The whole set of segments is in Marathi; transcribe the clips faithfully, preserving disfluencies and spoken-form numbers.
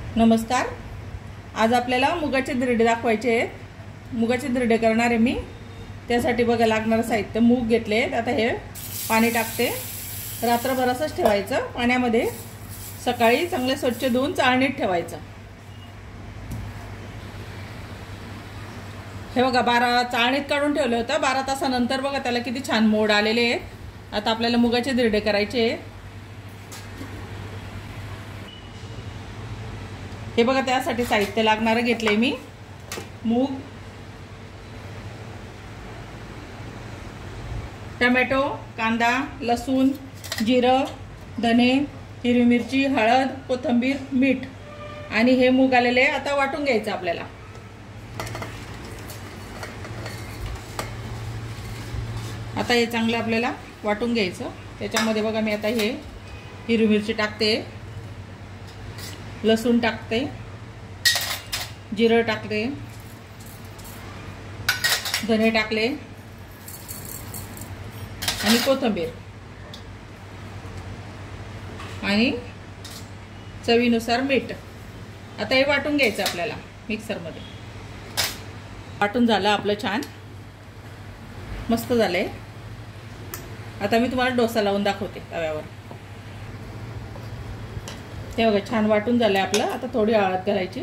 नमस्कार। आज आपल्याला मुगाचे धिरडे दाखवायचे आहेत। मुगाचे धिरडे करणार आहे मी। त्यासाठी बघा लागणारं साहित्य मूग घेतले। आता हे पाणी टाकते, रात्रभर असंच ठेवायचं पाण्यामध्ये। सकाळी चांगले स्वच्छ धुवून चाळणीत ठेवायचं। हे बघा बारा चाळणीत काढून ठेवलं होतं। बारा तासानंतर बघा त्याला किती छान मोड आलेले आहेत। आता आपल्याला मुगाचे धिरडे करायचे आहेत। हे बघा त्यासाठी साहित्य लागणारं घेतले मी। मूग, टोमॅटो, कांदा, लसूण, जिरं, धने, हिरवी मिरची, हळद, कोथिंबीर, मीठ आणि हे मूग आलेले आता वाटून घ्यायचं आपल्याला। आता हे चांगलं आपल्याला वाटून घ्यायचं। त्याच्यामध्ये बघा मी आता हे हिरवी मिरची टाकते, लसूण टाकते, जिरं टाकले, धने टाकले आणि कोथिंबीर आणि चवीनुसार मीठ। आता हे वाटून घ्यायचं आपल्याला मिक्सरमध्ये। वाटून झालं आपलं, छान मस्त झालंय। आता मी तुम्हाला डोसा लावून दाखवते तव्यावर। हे बघा छान वाटून झालंय आपलं। आता थोडी हळद घालायची।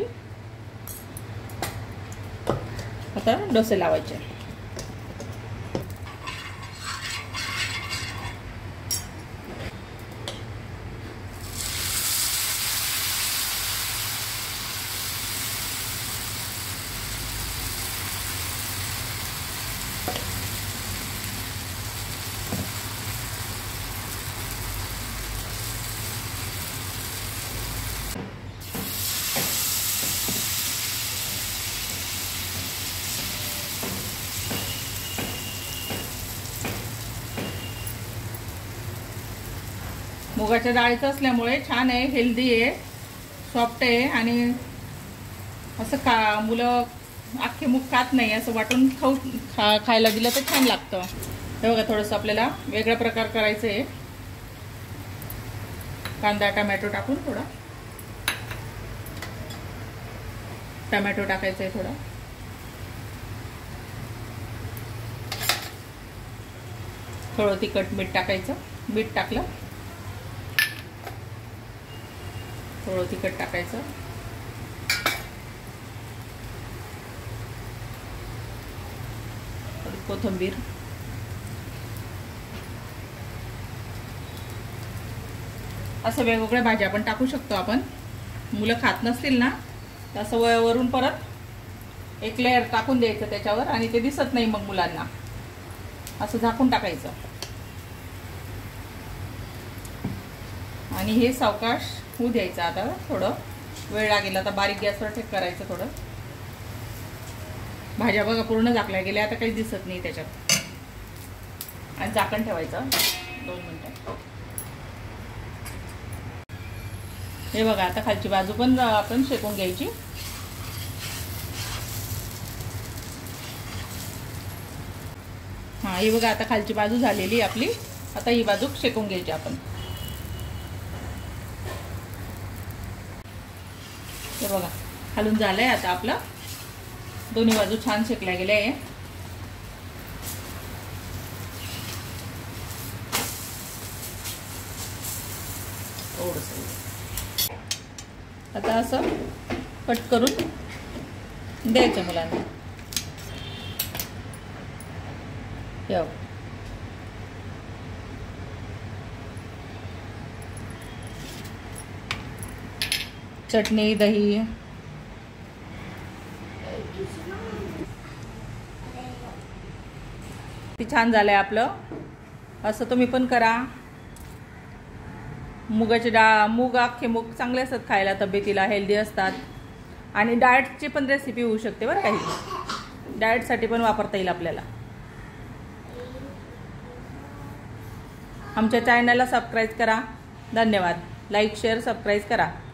आता डोसे लावायचे। मुगाच्या डाळीचं असल्यामुळे छान आहे, हेल्दी आहे, सॉफ्ट आहे आणि असं खा मुलं अख्खे मूग खात नाही, असं वाटून खाऊ खा खायला दिलं तर छान लागतं। हे बघा थोडंसं आपल्याला वेगळा प्रकार करायचं आहे। कांदा टोमॅटो टाकून थोडा टोमॅटो टाकायचं आहे, थोडा थोडं तिखट मीठ टाकायचं। मीठ टाकलं, थोडं तिखट टाकायचं, कोथिंबीर, असं वेगवेगळ्या भाज्या पण टाकू शकतो आपण। मुलं खात नसतील ना तर असं वरून परत एक लेअर टाकून द्यायचं त्याच्यावर आणि ते दिसत नाही मग मुलांना, असं झाकून टाकायचं आणि हे सावकाश होऊ द्यायचं। आता थोडं वेळ लागेल, आता बारीक गॅसवर ठेक करायचं थोडं। भाज्या बघा पूर्ण झाकल्या गेल्या, आता काही दिसत नाही त्याच्यात आणि झाकण ठेवायचं दोन मिनिटं। हे बघा आता खालची बाजू पण आपण शेकून घ्यायची। हा ही बघा आता खालची बाजू झालेली आपली। आता ही बाजू शेकून घ्यायची आपण। हे बघा खालून झालंय आता आपलं, दोन्ही बाजू छान शेकल्या गेल्या आहे। आता असं कट करून द्यायचं मुलांना। येऊ चटणी दही छान झालंय आपलं। असं तुम्ही पण करा। मुगाची डाळ, मूग अख्खे मूग चांगले असतात खायला, तब्येतीला हेल्दी असतात आणि डाएटची पण रेसिपी होऊ शकते बरं। काही डाएटसाठी पण वापरता येईल आपल्याला। आमच्या चॅनलला सबस्क्राईब करा। धन्यवाद। लाईक शेअर सबस्क्राईब करा।